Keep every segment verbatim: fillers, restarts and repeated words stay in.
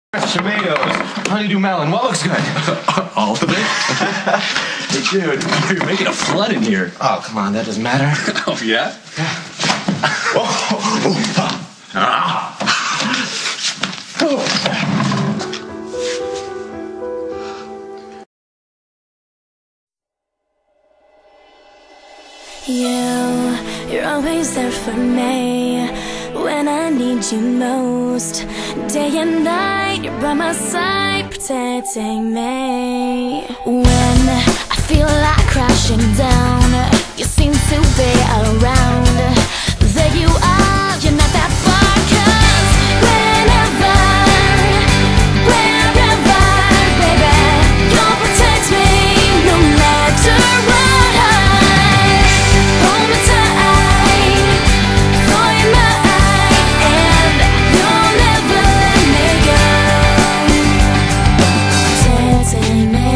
Fresh tomatoes, honeydew melon. What looks good? All of it? Hey, dude, you're making a flood in here. Oh, come on, that doesn't matter. Oh, yeah? Yeah. Oh, ah. You, you're always there for me when I need you most. Day and night, you're by my side, protecting me. When I feel like crashing down, you seem to be around. There you are, you're not that far, 'cause whenever, wherever, baby, you'll protect me no matter what. Hold me tight, for you're mine, and you'll never let me go. Protecting me.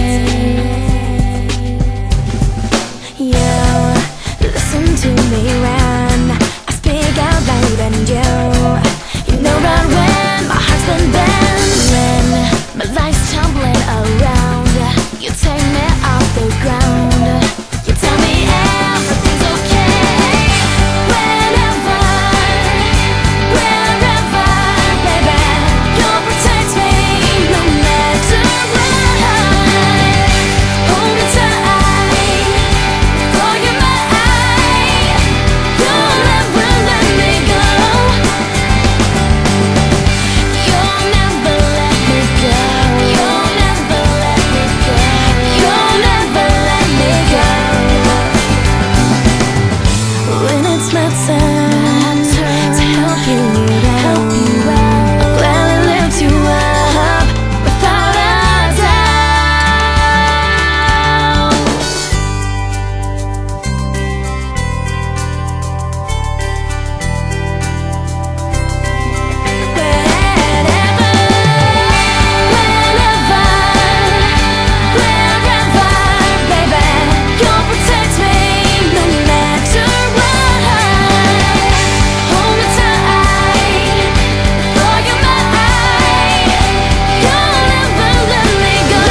You listen to me when I speak out loud, and you, you know right when my heart's been bent. When my life's tumbling around, you take me off the ground. You tell me everything's okay. Whenever, wherever, baby, you'll protect me no matter what. Hold me tight, for you're mine. You'll never let me go. You'll never let me go. You'll never let me go. You'll never let me go. When it's my turn to help you out, I'll gladly lift you up without a doubt. Whenever, whenever, wherever, baby, you'll protect me no matter what. Hold me tight, for you're mine. You'll never let me go.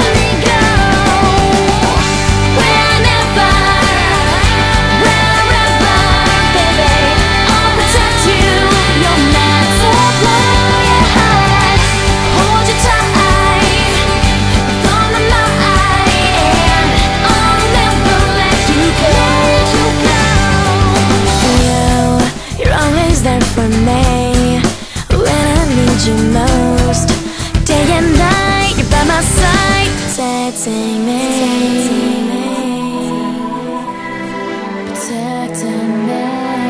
Whenever, wherever, baby, I'll protect you no matter what. Hold you tight, from the mind, I'll never let you go. You, you're always there for me when I need you most. Day and night, you're by my side, protecting me, protecting me.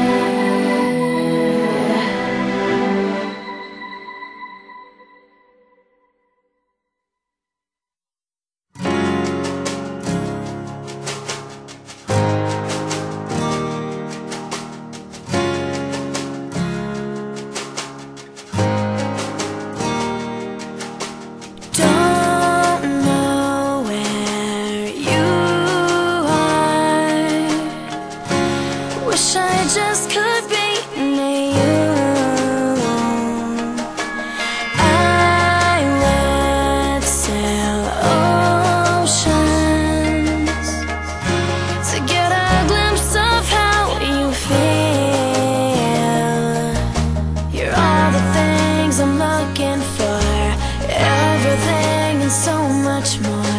Don't know where you are. Wish I just could be near you. I would sail oceans to get a glimpse of how you feel. You're all the things I'm looking for, everything and so much more.